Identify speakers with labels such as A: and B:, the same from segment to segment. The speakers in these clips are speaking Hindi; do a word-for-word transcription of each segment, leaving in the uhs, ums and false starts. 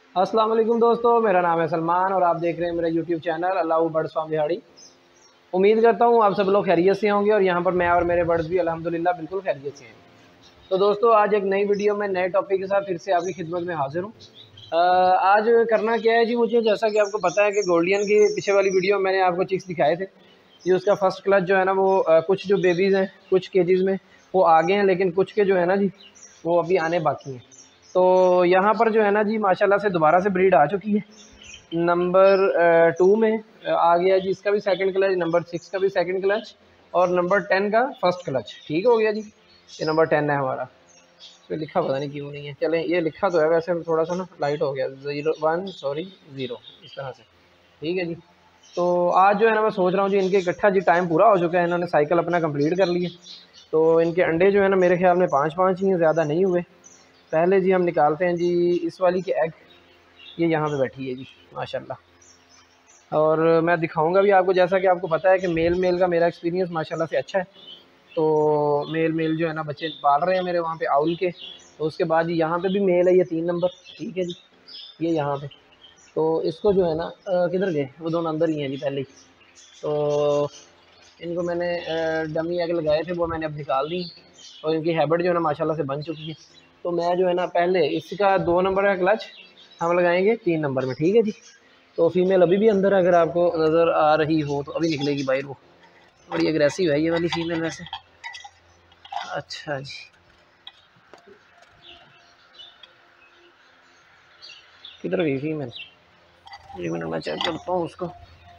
A: अस्सलाम वालेकुम दोस्तों, मेरा नाम है सलमान और आप देख रहे हैं मेरा YouTube channel Allah birds farm Bihari. उम्मीद करता हूँ आप सब लोग खैरियत से होंगे और यहाँ पर मैं और मेरे बर्ड्स भी अल्हम्दुलिल्लाह बिल्कुल खैरियत से हैं। तो दोस्तों, आज एक नई वीडियो में नए टॉपिक के साथ फिर से आपकी खिदमत में हाजिर हूँ। आज करना क्या है जी, मुझे जैसा कि आपको पता है कि गोल्डियन की पीछे वाली वीडियो में मैंने आपको चिक्स दिखाए थे। ये उसका फर्स्ट क्लच जो है ना, वो आ, कुछ जो बेबीज़ हैं कुछ केजीज़ में वो आ गए हैं, लेकिन कुछ के जो है ना जी वो अभी आने बाकी हैं। तो यहाँ पर जो है ना जी माशाल्लाह से दोबारा से ब्रीड आ चुकी है। नंबर टू में आ गया जी इसका भी सेकंड क्लच, नंबर सिक्स का भी सेकंड क्लच और नंबर टेन का फर्स्ट क्लच। ठीक हो गया जी, ये नंबर टेन है हमारा। तो लिखा पता नहीं क्यों नहीं है, चलें ये लिखा तो है वैसे, थोड़ा सा ना लाइट हो गया, ज़ीरो वन सॉरी ज़ीरो इस तरह से। ठीक है जी। तो आज जो है ना मैं सोच रहा हूँ जी इनके इकट्ठा जी टाइम पूरा हो चुका है, इन्होंने साइकिल अपना कंप्लीट कर लिया। तो इनके अंडे जो है ना मेरे ख्याल में पाँच पाँच ही हैं, ज़्यादा नहीं हुए। पहले जी हम निकालते हैं जी इस वाली के एग। ये यहाँ पे बैठी है जी माशाल्लाह, और मैं दिखाऊंगा भी आपको। जैसा कि आपको पता है कि मेल मेल का मेरा एक्सपीरियंस माशाल्लाह से अच्छा है। तो मेल मेल जो है ना बच्चे पाल रहे हैं मेरे वहाँ पे आउल के। तो उसके बाद यहाँ पे भी मेल है, ये तीन नंबर। ठीक है जी, ये यहाँ पे। तो इसको जो है ना किधर गए, वो दोनों अंदर ही हैं जी पहले ही। तो इनको मैंने डमी एग लगाए थे, वो मैंने अब निकाल दी और इनकी हैबिट जो है ना माशाल्लाह से बन चुकी है। तो मैं जो है ना पहले इसका दो नंबर का क्लच हम लगाएंगे तीन नंबर में। ठीक है जी। तो फीमेल अभी भी अंदर अगर आपको नज़र आ रही हो तो अभी निकलेगी बाहर। वो बड़ी एग्रेसिव है ये वाली फीमेल वैसे। अच्छा जी, किधर गई फीमेल, एक मिनट मैं चेक करता हूँ उसको।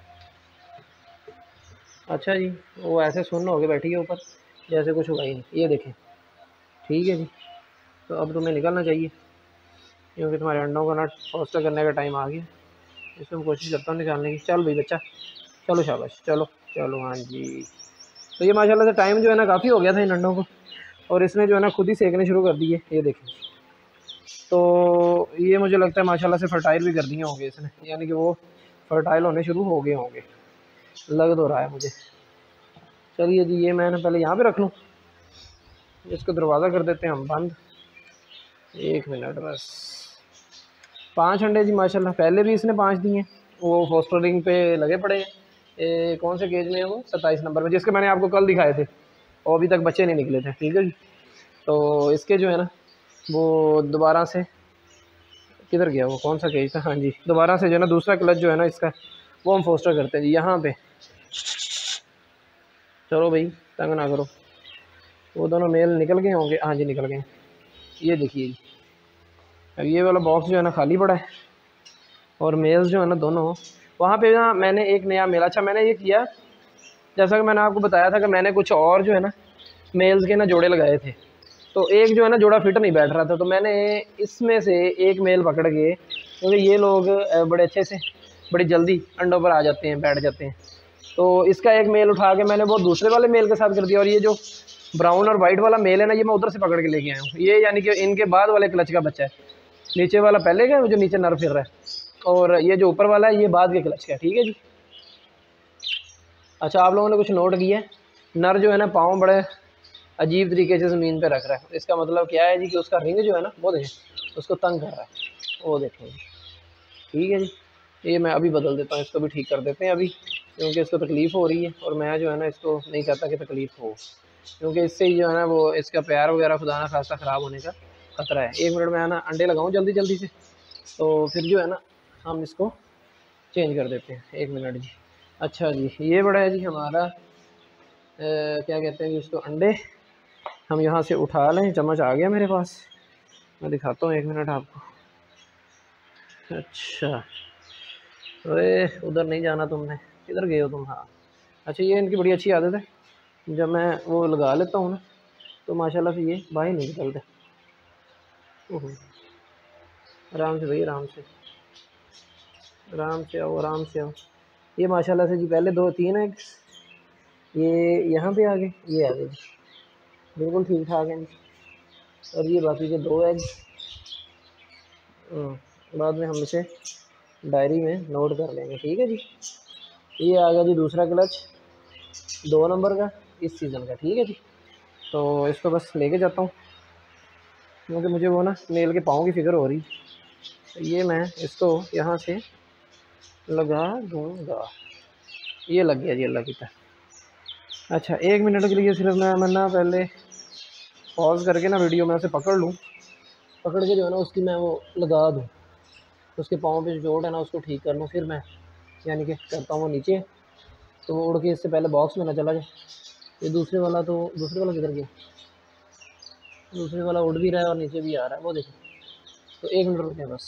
A: अच्छा जी, वो ऐसे सुन्न हो के बैठी है ऊपर, जैसे कुछ हुआ ही नहीं। ये देखें। ठीक है जी। तो अब तुम्हें निकलना चाहिए क्योंकि तुम्हारे अंडों को ना फोस्टर करने का टाइम आ गया। इसमें मैं कोशिश करता हूँ निकालने की। चल भाई बच्चा, चलो शाबाश, चलो चलो। हाँ जी। तो ये माशाल्लाह से टाइम जो है ना काफ़ी हो गया था इन अंडों को, और इसने जो है ना खुद ही सेकने शुरू कर दिए। ये देखें। तो ये मुझे लगता है माशाल्लाह से फर्टाइल भी कर दिए होंगे इसने, यानी कि वो फर्टाइल होने शुरू हो गए होंगे, लग तो रहा है मुझे। चलिए जी, ये मैं पहले यहाँ पे रख लूँ, इसको दरवाज़ा कर देते हैं हम बंद। एक मिनट बस। पांच अंडे जी माशाल्लाह, पहले भी इसने पांच दिए। वो फोस्टरिंग पे लगे पड़े हैं। ए, कौन से केज में है वो, सत्ताईस नंबर में, जिसके मैंने आपको कल दिखाए थे और अभी तक बच्चे नहीं निकले थे। ठीक है जी। तो इसके जो है ना वो दोबारा से किधर गया, वो कौन सा केज था। हाँ जी, दोबारा से जो है ना दूसरा क्लच जो है ना इसका वो हम फोस्टर करते हैं जी यहाँ पे। चलो भाई, तंग ना करो। वो दोनों मेल निकल गए होंगे। हाँ जी, निकल गए। ये देखिए जी, अब ये वाला बॉक्स जो है ना खाली पड़ा है और मेल्स जो है ना दोनों वहाँ पे ना। मैंने एक नया मेल, अच्छा मैंने ये किया, जैसा कि मैंने आपको बताया था कि मैंने कुछ और जो है ना मेल्स के ना जोड़े लगाए थे। तो एक जो है ना जोड़ा फिट नहीं बैठ रहा था, तो मैंने इसमें से एक मेल पकड़ के, क्योंकि ये लोग बड़े अच्छे से बड़ी जल्दी अंडों पर आ जाते हैं, बैठ जाते हैं। तो इसका एक मेल उठा के मैंने वो दूसरे वाले मेल के साथ कर दिया, और ये जो ब्राउन और वाइट वाला मेल है ना, ये मैं उधर से पकड़ के लेके आया हूँ। ये यानी कि इनके बाद वाले क्लच का बच्चा है। नीचे वाला पहले का है, जो नीचे नर फिर रहा है, और ये जो ऊपर वाला है ये बाद के क्लच का है। ठीक है जी। अच्छा, आप लोगों ने कुछ नोट किया है, नर जो है ना पाँव बड़े अजीब तरीके से ज़मीन पे रख रहा है। इसका मतलब क्या है जी कि उसका रिंग जो है ना वो देखें, उसको तंग कर रहा है। वो देखें। ठीक है जी। ये मैं अभी बदल देता हूँ, इसको भी ठीक कर देते हैं अभी, क्योंकि इसको तकलीफ़ हो रही है और मैं जो है ना इसको नहीं चाहता कि तकलीफ़ हो, क्योंकि इससे ही जो है ना वो इसका प्यार वगैरह खुदा ना खासा ख़राब होने का ख़तरा है। एक मिनट में ना अंडे लगाऊँ जल्दी जल्दी से, तो फिर जो है ना हम इसको चेंज कर देते हैं। एक मिनट जी। अच्छा जी, ये बड़ा है जी हमारा आ, क्या कहते हैं जी उसको, अंडे। हम यहाँ से उठा लें, चम्मच आ गया मेरे पास, मैं दिखाता हूँ एक मिनट आपको। अच्छा, अरे उधर नहीं जाना तुमने, किधर गए हो तुम। हाँ, अच्छा, ये इनकी बड़ी अच्छी आदत है, जब मैं वो लगा लेता हूँ ना तो माशाल्लाह से ये बाहर नहीं निकलते। ओहो, आराम से भाई, आराम से, आराम से आओ, आराम से आओ। ये माशाल्लाह से जी पहले दो तीन है, ये यहाँ पे आ गए, ये आ गए जी, बिल्कुल ठीक ठाक है जी। और ये बाकी के दो एग बाद में हम इसे डायरी में नोट कर लेंगे। ठीक है जी। ये आ गया जी दूसरा क्लच, दो नंबर का, इस सीज़न का। ठीक है जी। तो इसको बस लेके जाता हूँ, क्योंकि मुझे वो ना मेल के पाँव की फिक्र हो रही। ये मैं इसको यहाँ से लगा दूँगा। ये लग गया जी अल्लाह की तरह। अच्छा एक मिनट के लिए सिर्फ मैं मैं ना पहले पॉज करके ना वीडियो में उसे पकड़ लूँ, पकड़ के जो है ना उसकी मैं वो लगा दूँ, उसके पाँव पे जो चोट है ना उसको ठीक कर लूँ, फिर मैं यानी कि करता हूँ वो नीचे, तो वो उड़ के इससे पहले बॉक्स में ना चला जाए। ये दूसरे वाला तो दूसरे वाला किधर गया? दूसरे वाला उड़ भी रहा है और नीचे भी आ रहा है, वो देखो। तो एक मिनट रुके बस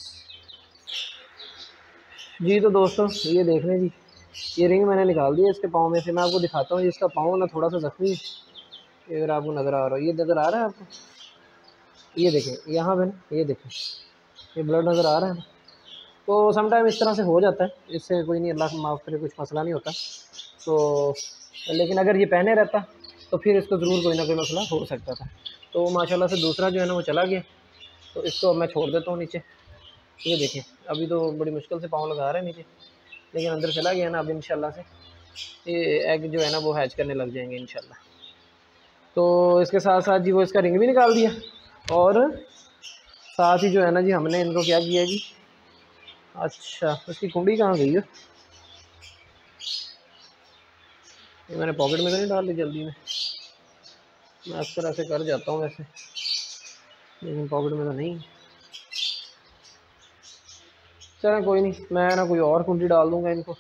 A: जी। तो दोस्तों ये देख लें जी, ये रिंग मैंने निकाल दी है इसके पाँव में से। मैं आपको दिखाता हूँ, इसका पाँव ना थोड़ा सा जख्मी है, अगर आपको नज़र आ रहा है, ये नज़र आ रहा है आपको, ये देखें यहाँ पे ना, ये देखें ये ब्लड नज़र आ रहा है ना। तो समटाइम इस तरह से हो जाता है, इससे कोई नहीं, अल्लाह माफ़ करे, कुछ मसला नहीं होता। तो लेकिन अगर ये पहने रहता तो फिर इसको ज़रूर कोई ना कोई मसला हो सकता था। तो माशाल्लाह से दूसरा जो है ना वो चला गया, तो इसको अब मैं छोड़ देता हूँ नीचे। ये देखें अभी तो बड़ी मुश्किल से पाँव लगा रहे हैं नीचे, लेकिन अंदर चला गया ना। अब इंशाल्लाह से ये एग जो है ना वो हैच करने लग जाएंगे इंशाल्लाह। तो इसके साथ साथ जी वो इसका रिंग भी निकाल दिया, और साथ ही जो है ना जी हमने इनको क्या किया जी, अच्छा उसकी कुंडी कहाँ गई है? ये मैंने पॉकेट में तो नहीं डाल ली जल्दी में, मैं इस तरह से कर जाता हूँ वैसे, लेकिन पॉकेट में तो नहीं। चलें कोई नहीं, मैं ना कोई और कुंडी डाल दूँगा इनको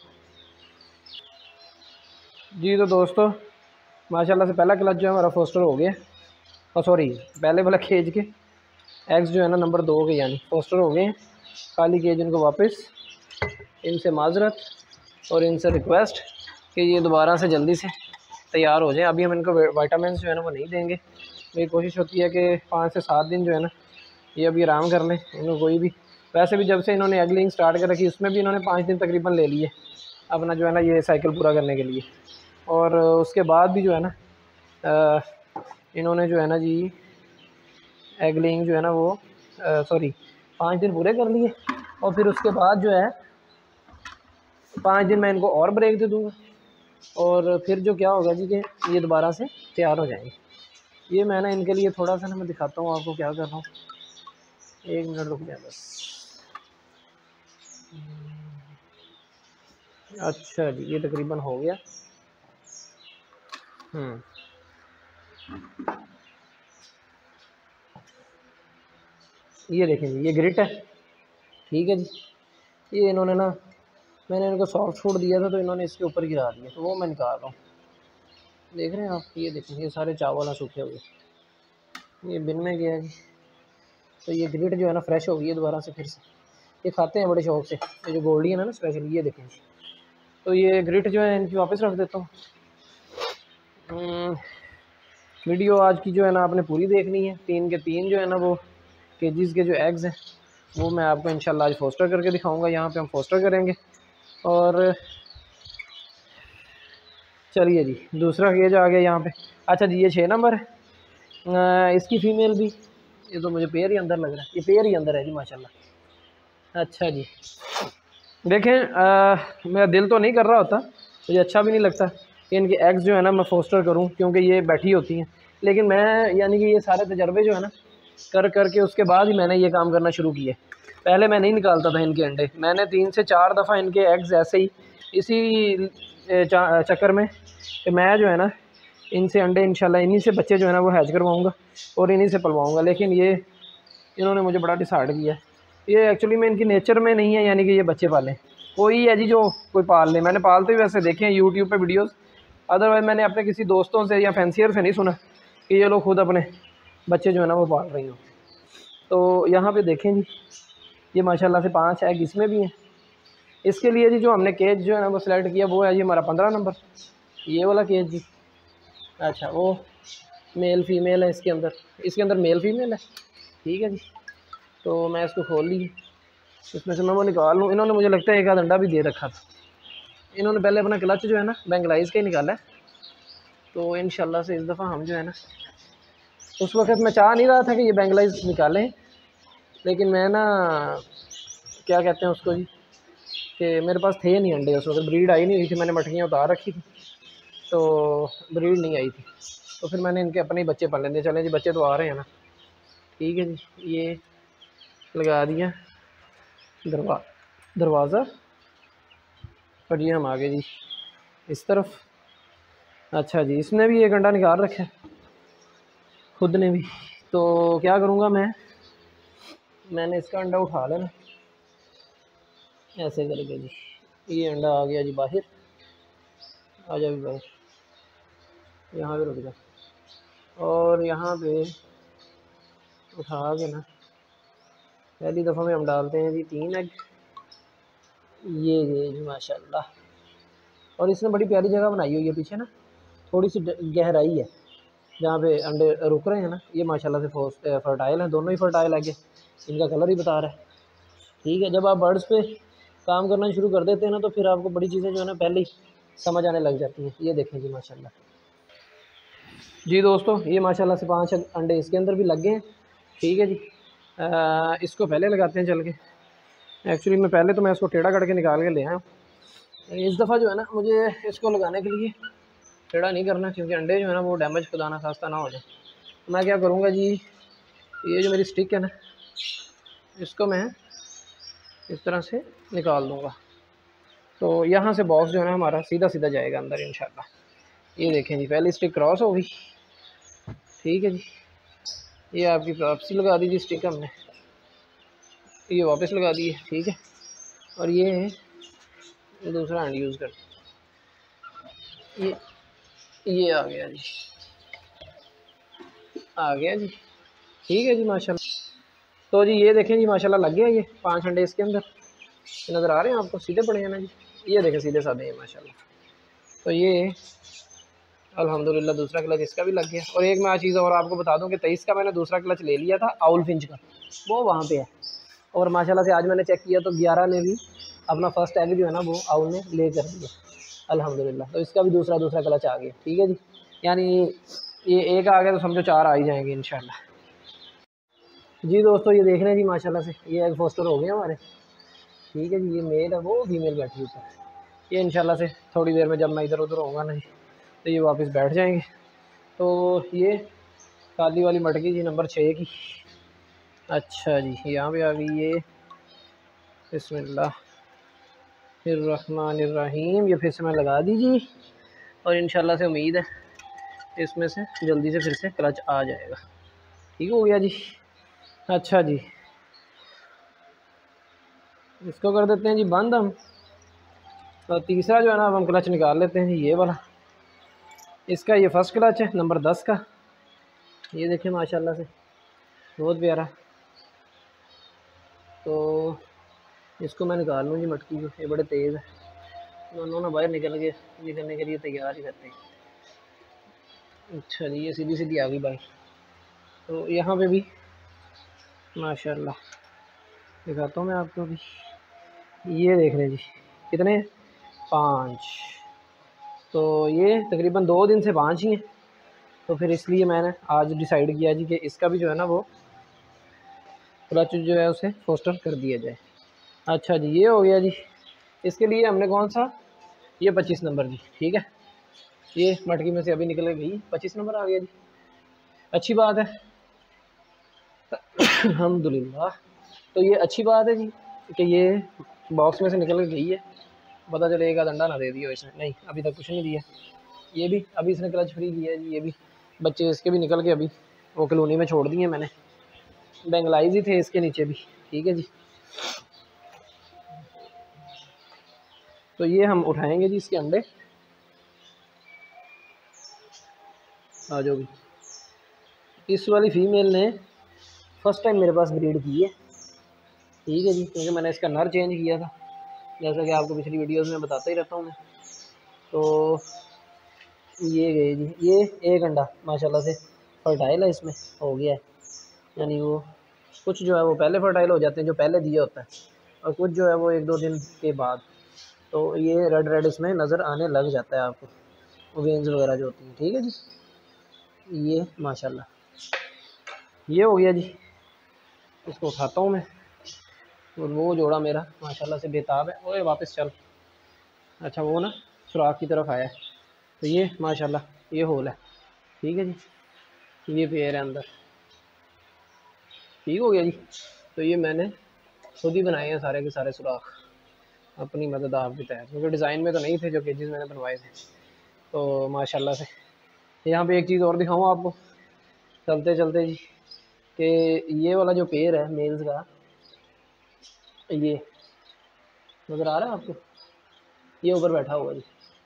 A: जी। तो दोस्तों माशाल्लाह से पहला क्लच जो है हमारा फोस्टर हो गया, और सॉरी पहले वाला केज के एग्स जो है ना नंबर दो के यानी फोस्टर हो गए हैं। खाली केज इनको वापस, इनसे माजरत और इनसे रिक्वेस्ट कि ये दोबारा से जल्दी से तैयार हो जाए। अभी हम इनको विटामिन जो है ना वो नहीं देंगे। मेरी कोशिश होती है कि पाँच से सात दिन जो है ना ये अभी आराम कर लें। इनको कोई भी, वैसे भी जब से इन्होंने एग लेइंग स्टार्ट कर रखी उसमें भी इन्होंने पाँच दिन तकरीबन ले लिए अपना जो है ना ये साइकिल पूरा करने के लिए। और उसके बाद भी जो है ना आ, इन्होंने जो है ना जी एग लेइंग जो है ना वो सॉरी पाँच दिन पूरे कर लिए, और फिर उसके बाद जो है पाँच दिन मैं इनको और ब्रेक दे दूँगा, और फिर जो क्या होगा जी कि ये दोबारा से तैयार हो जाएंगे। ये मैं ना इनके लिए थोड़ा सा ना मैं दिखाता हूँ आपको क्या कर रहा हूँ, एक मिनट रुक जाए बस। अच्छा जी ये तकरीबन हो गया। हम्म ये देखें जी ये ग्रिट है, ठीक है जी। ये इन्होंने ना, मैंने इनको सॉफ्ट फूड दिया था तो इन्होंने इसके ऊपर गिरा दिया, तो वो मैं निकाल रहा हूँ। देख रहे हैं आप, ये देखें ये सारे चावल सूखे हुए, ये बिन में गया जी। तो ये ग्रिट जो है ना फ्रेश हो गई है दोबारा से फिर से, ये खाते हैं बड़े शौक से, ये जो गोल्डियन है ना स्पेशल, ये देखें जी। तो ये ग्रिट जो है इनकी वापस रख देता हूँ। वीडियो आज की जो है ना आपने पूरी देखनी है। तीन के तीन जो है ना वो केजीज़ के जो एग्स हैं वो मैं आपको इंशाल्लाह आज फोस्टर करके दिखाऊंगा। यहाँ पे हम फोस्टर करेंगे। और चलिए जी दूसरा केज आ गया यहाँ पे। अच्छा जी ये छः नंबर है, इसकी फ़ीमेल भी, ये तो मुझे पेयर ही अंदर लग रहा है, ये पेयर ही अंदर है जी माशाल्लाह। अच्छा जी देखें, आ, मेरा दिल तो नहीं कर रहा होता, मुझे अच्छा भी नहीं लगता कि इनके एग्स जो है ना मैं फोस्टर करूं, क्योंकि ये बैठी होती हैं। लेकिन मैं यानी कि ये सारे तजर्बे जो है ना कर कर के उसके बाद ही मैंने ये काम करना शुरू किया। पहले मैं नहीं निकालता था इनके अंडे, मैंने तीन से चार दफ़ा इनके एग्स ऐसे ही इसी चक्कर में कि मैं जो है ना इनसे अंडे इंशाल्लाह इन्हीं से बच्चे जो है ना वो हैच करवाऊँगा और इन्हीं से पलवाऊँगा। लेकिन ये इन्होंने मुझे बड़ा डिसाइड किया। ये एक्चुअली में इनकी नेचर में नहीं है, यानी कि ये बच्चे पालें। कोई है जी जो कोई पाल ले, मैंने पालते हुए वैसे देखे हैं यूट्यूब पे वीडियोस, अदरवाइज़ मैंने अपने किसी दोस्तों से या फैंसियर से नहीं सुना कि ये लोग खुद अपने बच्चे जो है ना वो पाल रही हो। तो यहाँ पे देखें जी ये माशाल्लाह से पाँच एग इसमें भी हैं। इसके लिए जी जो हमने केज जो है ना वो सिलेक्ट किया वो है जी हमारा पंद्रह नंबर, ये वाला केज जी। अच्छा वो मेल फीमेल है इसके अंदर, इसके अंदर मेल फीमेल है, ठीक है जी। तो मैं इसको खोल ली, इसमें से मैं वो निकाल लूँ। इन्होंने मुझे लगता है एक आध अंडा भी दे रखा था। इन्होंने पहले अपना क्लच जो है ना बेंगलाइज का ही निकाला है। तो इंशाल्लाह से इस दफ़ा हम जो है ना, उस वक्त मैं चाह नहीं रहा था कि ये बेंगलाइज निकालें, लेकिन मैं ना क्या कहते हैं उसको जी कि मेरे पास थे नहीं अंडे उस वक्त, ब्रीड आई नहीं हुई थी, मैंने मटकियाँ उतार रखी थी तो ब्रीड नहीं आई थी। तो फिर मैंने इनके अपने ही बच्चे पाल लेंगे। चलें जी बच्चे तो आ रहे हैं ना, ठीक है जी। ये लगा दिया दरवा दरवाज़ा। और ये हम आगे जी इस तरफ। अच्छा जी, इसने भी एक अंडा निकाल रखा है खुद ने भी। तो क्या करूँगा मैं, मैंने इसका अंडा उठा लेना ऐसे करके जी। ये अंडा आ गया जी बाहर, आ जा भी बाहर, यहाँ पे रुक जा। और यहाँ पे उठा के ना पहली दफ़ा में हम डालते हैं जी तीन एग। ये ये जी माशाल्लाह। और इसने बड़ी प्यारी जगह बनाई हुई है पीछे ना, थोड़ी सी गहराई है जहाँ पे अंडे रुक रहे हैं ना। ये माशाल्लाह से फर्टाइल हैं, दोनों ही फर्टाइल है, इनका कलर ही बता रहा है। ठीक है, जब आप बर्ड्स पे काम करना शुरू कर देते हैं ना तो फिर आपको बड़ी चीज़ें जो है ना पहले ही समझ आने लग जाती हैं। ये देखें जी माशाल्लाह। जी दोस्तों, ये माशाल्लाह से पांच अंडे इसके अंदर भी लग गए हैं। ठीक है जी, आ, इसको पहले लगाते हैं चल के। एक्चुअली मैं पहले तो मैं इसको टेढ़ा करके निकाल के ले आया। इस दफ़ा जो है ना मुझे इसको लगाने के लिए टेढ़ा नहीं करना, क्योंकि अंडे जो है ना वो डैमेज खुदा ना खास्ता ना हो जाए। तो मैं क्या करूँगा जी, ये जो मेरी स्टिक है ना इसको मैं इस तरह से निकाल दूँगा। तो यहाँ से बॉक्स जो है ना हमारा सीधा सीधा जाएगा अंदर इंशाल्लाह। ये देखें जी, पहली स्टिक क्रॉस हो गई। ठीक है जी, ये आपकी वापसी लगा दी जी स्टिक हमने, ये वापस लगा दी है। ठीक है, और ये दूसरा हैंड यूज़ कर, ये ये आ गया जी, आ गया जी। ठीक है जी माशाल्लाह। तो जी ये देखें जी माशाल्लाह लग गया, ये पांच अंडे इसके अंदर नज़र आ रहे हैं आपको, सीधे पड़े हैं ना जी। ये देखें सीधे साधे हैं माशाल्लाह। तो ये अल्हम्दुलिल्लाह दूसरा क्लच इसका भी लग गया। और एक मैं चीज़ और आपको बता दूं कि तेईस का मैंने दूसरा क्लच ले लिया था आउल फिंच का, वो वहाँ पे है। और माशाल्लाह से आज मैंने चेक किया तो ग्यारह ने भी अपना फर्स्ट एग जो है ना वो आउल ने ले कर दिया अल्हम्दुलिल्लाह। तो इसका भी दूसरा दूसरा क्लच आ गया। ठीक है जी, यानी ये एक आ गया तो समझो चार आ ही जाएंगे इंशाल्लाह। जी दोस्तों, ये देख रहे हैं जी माशाल्लाह से ये एग फोस्टर हो गए हमारे। ठीक है जी, ये मेल है, वो फीमेल बैठी ऊपर। ये इंशाल्लाह से थोड़ी देर में जब मैं इधर उधर होऊंगा ना जी तो ये वापस बैठ जाएंगे। तो ये काली वाली मटकी जी नंबर छः की। अच्छा जी, यहाँ पे आ गई ये, बिस्मिल्लाहिर्रहमानिर्रहीम। ये फिर से मैं लगा दीजिए और इंशाल्लाह से उम्मीद है इसमें से जल्दी से फिर से क्लच आ जाएगा। ठीक हो गया जी। अच्छा जी, इसको कर देते हैं जी बंद हम। तो तीसरा जो है ना अब हम क्लच निकाल लेते हैं, ये वाला। इसका ये फर्स्ट क्लच है नंबर दस का। ये देखें माशाल्लाह से बहुत प्यारा। तो इसको मैं निकाल लूँ जी मटकी को, ये बड़े तेज़ है, दोनों ना बाहर निकल के निकलने के लिए तैयार ही रहते हैं। अच्छा जी, ये सीधी सीधी आ गई बाहर। तो यहाँ पे भी माशाल्लाह दिखाता हूँ मैं आपको भी। ये देख रहे जी कितने, पाँच। तो ये तकरीबन दो दिन से पाँच ही हैं। तो फिर इसलिए मैंने आज डिसाइड किया जी कि इसका भी जो है ना वो क्लच जो है उसे फोस्टर कर दिया जाए। अच्छा जी, ये हो गया जी। इसके लिए हमने कौन सा, ये पच्चीस नंबर जी। ठीक है, ये मटकी में से अभी निकल गई, पच्चीस नंबर आ गया जी, अच्छी बात है अल्हम्दुलिल्लाह। तो ये अच्छी बात है जी कि ये बॉक्स में से निकल गई है। पता चले एक आध अंडा ना दे दिया इसने, नहीं अभी तक कुछ नहीं दिया। ये भी अभी इसने क्लच फ्री किया है जी। ये भी बच्चे इसके भी निकल के अभी वो कॉलोनी में छोड़ दिए मैंने, बेंगलाइज ही थे इसके नीचे भी। ठीक है जी, तो ये हम उठाएंगे जी इसके अंडे। आ जाओ भी। इस वाली फीमेल ने फर्स्ट टाइम मेरे पास ब्रीड की है। ठीक है जी, क्योंकि मैंने इसका नर चेंज किया था, जैसा कि आपको पिछली वीडियोस में बताता ही रहता हूँ मैं। तो ये गए जी, ये एक अंडा माशाल्लाह से फर्टाइल है, इसमें हो गया है। यानी वो कुछ जो है वो पहले फर्टाइल हो जाते हैं जो पहले दिया होता है, और कुछ जो है वो एक दो दिन के बाद। तो ये रेड रेड इसमें नज़र आने लग जाता है आपको, वेन्स वगैरह जो होती हैं। ठीक है जी, ये माशाल्लाह ये हो गया जी। इसको उठाता हूँ मैं। और वो जोड़ा मेरा माशाल्लाह से बेताब है। ओए वापस चल, अच्छा वो ना सुराख की तरफ आया है। तो ये माशाल्लाह ये होल है। ठीक है जी, ये पेयर है अंदर। ठीक हो गया जी। तो ये मैंने खुद ही बनाए हैं सारे के सारे सुराख अपनी मदद आपके तहत, क्योंकि डिज़ाइन में तो नहीं थे जो केजेस मैंने बनवाए थे। तो माशाल्लाह से यहाँ पे एक चीज़ और दिखाऊँ आपको चलते चलते जी, कि ये वाला जो पेड़ है मेल्स का, ये नज़र आ रहा है आपको, ये ऊपर बैठा हुआ जी,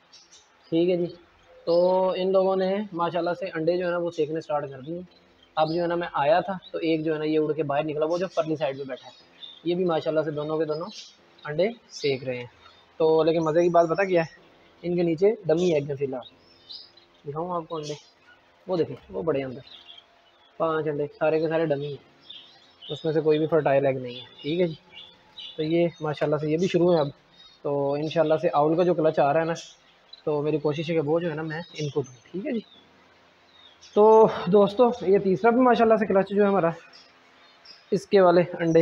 A: ठीक है जी। तो इन लोगों ने माशाल्लाह से अंडे जो है ना वो सेकने स्टार्ट कर दिए। अब जो है ना मैं आया था तो एक जो है ना ये उड़ के बाहर निकला, वो जो परली साइड पे बैठा है, ये भी माशाल्लाह से दोनों के दोनों अंडे सेक रहे हैं। तो लेकिन मज़े की बात पता क्या है, इनके नीचे डमी एग है फिलहाल, दिखाऊँ आपको अंडे, वो देखिए वो बड़े अंदर पाँच अंडे सारे के सारे डमी हैं, उसमें से कोई भी फर्टाइल एग नहीं है, ठीक है जी। तो ये माशाल्लाह से ये भी शुरू है अब। तो इंशाल्लाह से आउल का जो क्लच आ रहा है ना, तो मेरी कोशिश है कि वो जो है ना मैं इनको दूँ, ठीक है जी। तो दोस्तों ये तीसरा भी माशाल्लाह से क्लच जो है हमारा, इसके वाले अंडे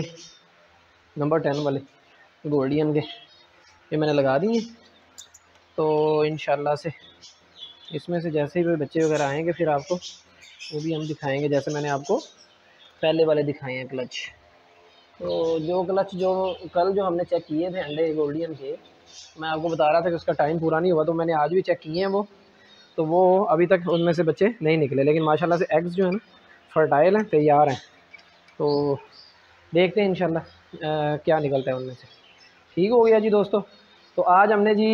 A: नंबर टेन वाले गोल्डियन के ये मैंने लगा दिए। तो इंशाल्लाह से इसमें से जैसे ही बच्चे वगैरह आएंगे फिर आपको वो भी हम दिखाएंगे, जैसे मैंने आपको पहले वाले दिखाए हैं क्लच। तो जो क्लच जो कल जो हमने चेक किए थे अंडे गोल्डियन के, मैं आपको बता रहा था कि उसका टाइम पूरा नहीं हुआ, तो मैंने आज भी चेक किए हैं वो, तो वो अभी तक उनमें से बच्चे नहीं निकले, लेकिन माशाल्लाह से एग्स जो है ना फर्टाइल हैं, तैयार हैं। तो देखते हैं इंशाल्लाह क्या निकलता है उनमें से। ठीक हो गया जी दोस्तों। तो आज हमने जी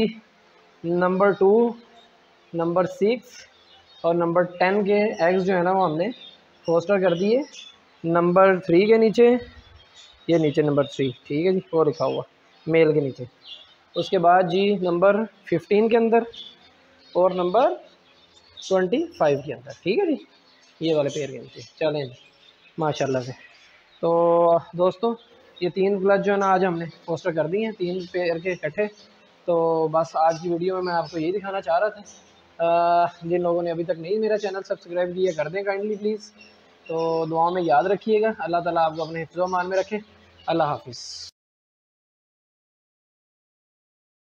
A: नंबर टू, नंबर सिक्स और नंबर टेन के एग्स जो है ना वो हमने पोस्टर कर दिए नंबर थ्री के नीचे, ये नीचे नंबर थ्री, ठीक है जी, वो लिखा हुआ मेल के नीचे। उसके बाद जी नंबर फिफ्टीन के अंदर और नंबर ट्वेंटी फाइव के अंदर, ठीक है जी, ये वाले पेयर के नीचे। चलें जी माशाल्लाह से। तो दोस्तों ये तीन क्लच जो है ना आज हमने पोस्टर कर दिए हैं, तीन पेयर के इकट्ठे। तो बस आज की वीडियो में मैं आपको यही दिखाना चाह रहा था। आ, जिन लोगों ने अभी तक नहीं मेरा चैनल सब्सक्राइब किया कर दें काइंडली प्लीज़। तो दुआओं में याद रखिएगा, अल्लाह ताला आपको अपने हिफ्ज़-ओ-अमान में रखे। अल्लाह हाफ़िज़।